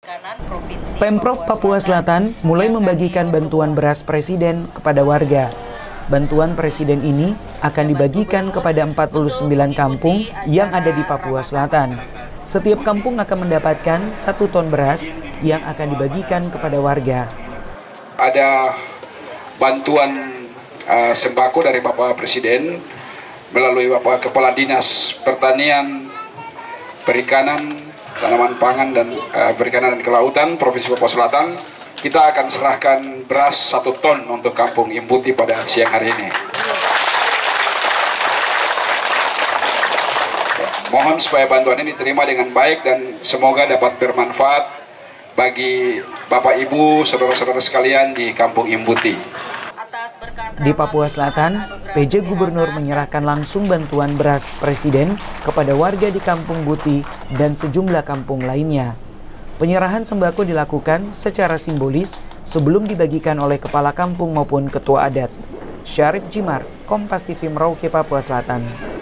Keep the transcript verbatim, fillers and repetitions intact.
Pemprov Papua Selatan mulai membagikan bantuan beras presiden kepada warga. Bantuan presiden ini akan dibagikan kepada empat puluh sembilan kampung yang ada di Papua Selatan. Setiap kampung akan mendapatkan satu ton beras yang akan dibagikan kepada warga. Ada bantuan uh, sembako dari Bapak Presiden melalui Bapak Kepala Dinas Pertanian, Perikanan, Tanaman Pangan dan uh, Perikanan dan Kelautan Provinsi Papua Selatan. Kita akan serahkan beras satu ton untuk Kampung Imbuti pada siang hari ini. Mohon supaya bantuan ini diterima dengan baik dan semoga dapat bermanfaat bagi Bapak Ibu, saudara-saudara sekalian di Kampung Imbuti. Di Papua Selatan, P J Gubernur menyerahkan langsung bantuan beras presiden kepada warga di Kampung Buti dan sejumlah kampung lainnya. Penyerahan sembako dilakukan secara simbolis sebelum dibagikan oleh kepala kampung maupun ketua adat. Syarif Jimar, Kompas T V Merauke, Papua Selatan.